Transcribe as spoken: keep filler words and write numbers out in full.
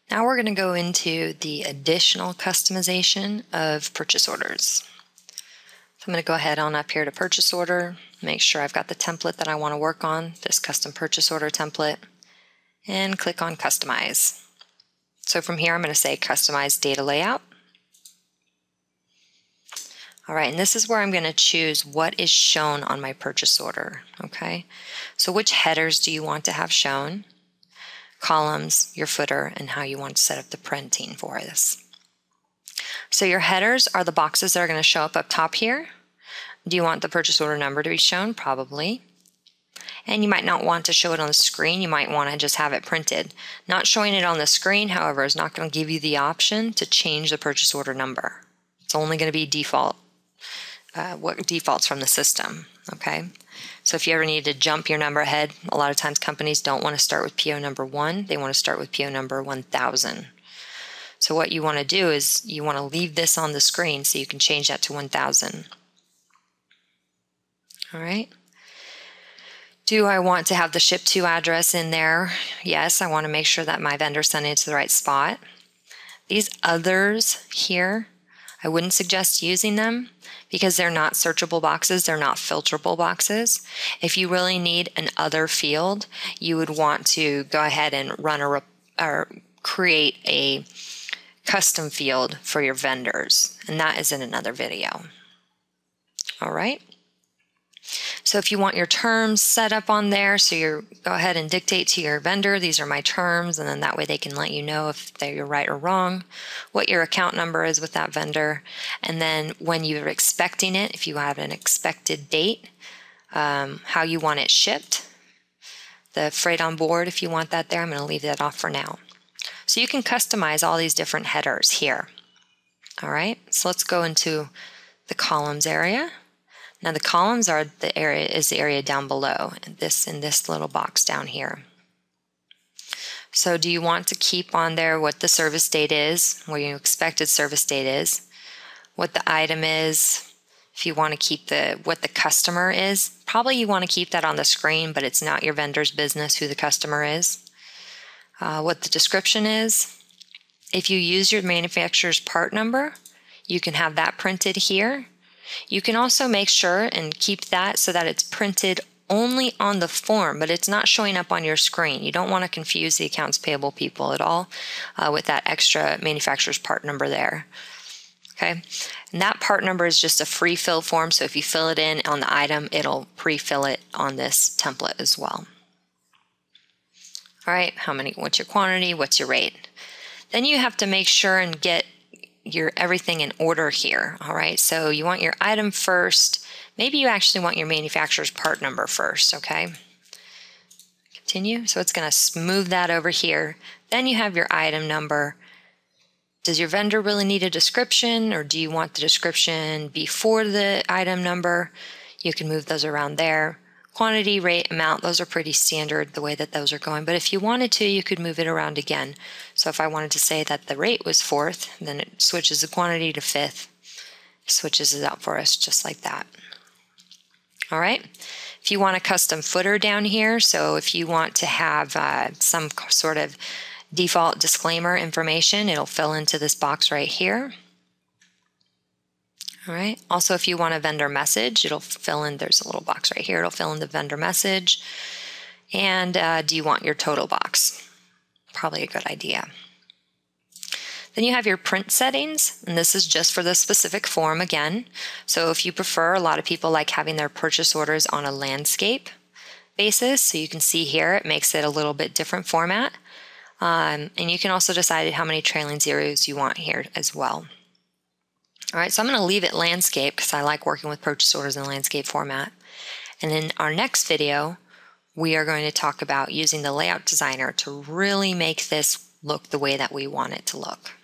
Now we're going to go into the additional customization of purchase orders. So I'm going to go ahead on up here to purchase order, make sure I've got the template that I want to work on, this custom purchase order template, and click on customize. So from here I'm going to say customize data layout. All right, and this is where I'm going to choose what is shown on my purchase order. Okay, so which headers do you want to have shown, columns, your footer, and how you want to set up the printing for this. So your headers are the boxes that are going to show up up top here. Do you want the purchase order number to be shown? Probably. And you might not want to show it on the screen. You might want to just have it printed. Not showing it on the screen, however, is not going to give you the option to change the purchase order number. It's only going to be default, uh, what defaults from the system. Okay. So if you ever need to jump your number ahead, a lot of times companies don't want to start with P O number one. They want to start with P O number one thousand. So what you want to do is you want to leave this on the screen so you can change that to one thousand. All right. Do I want to have the ship to address in there? Yes, I want to make sure that my vendor sent it to the right spot. These others here, I wouldn't suggest using them because they're not searchable boxes, they're not filterable boxes. If you really need an other field, you would want to go ahead and run a or create a custom field for your vendors, and that is in another video. All right. So if you want your terms set up on there, so you go ahead and dictate to your vendor, these are my terms, and then that way they can let you know if they're right or wrong, what your account number is with that vendor, and then when you're expecting it, if you have an expected date, um, how you want it shipped, the freight on board, if you want that there, I'm going to leave that off for now. So you can customize all these different headers here. All right, so let's go into the columns area. Now the columns are the area is the area down below, and this in this little box down here. So do you want to keep on there what the service date is, what your expected service date is, what the item is, if you want to keep the what the customer is, probably you want to keep that on the screen, but it's not your vendor's business who the customer is. Uh, what the description is. If you use your manufacturer's part number, you can have that printed here. You can also make sure and keep that so that it's printed only on the form, but it's not showing up on your screen. You don't want to confuse the accounts payable people at all uh, with that extra manufacturer's part number there. Okay, and that part number is just a free fill form, so if you fill it in on the item, it'll pre-fill it on this template as well. All right, how many? What's your quantity? What's your rate? Then you have to make sure and get your everything in order here. All right, so you want your item first. Maybe you actually want your manufacturer's part number first. Okay, continue. So it's going to move that over here. Then you have your item number. Does your vendor really need a description, or do you want the description before the item number? You can move those around there. Quantity, rate, amount, those are pretty standard the way that those are going, but if you wanted to, you could move it around again. So if I wanted to say that the rate was fourth, then it switches the quantity to fifth, switches it out for us just like that. All right, if you want a custom footer down here, so if you want to have uh, some sort of default disclaimer information, it'll fill into this box right here. All right. Also, if you want a vendor message, it'll fill in, there's a little box right here, it'll fill in the vendor message. And uh, do you want your total box? Probably a good idea. Then you have your print settings, and this is just for the specific form again. So if you prefer, a lot of people like having their purchase orders on a landscape basis. So you can see here, it makes it a little bit different format. Um, and you can also decide how many trailing zeros you want here as well. All right, so I'm going to leave it landscape because I like working with purchase orders in landscape format. And in our next video, we are going to talk about using the layout designer to really make this look the way that we want it to look.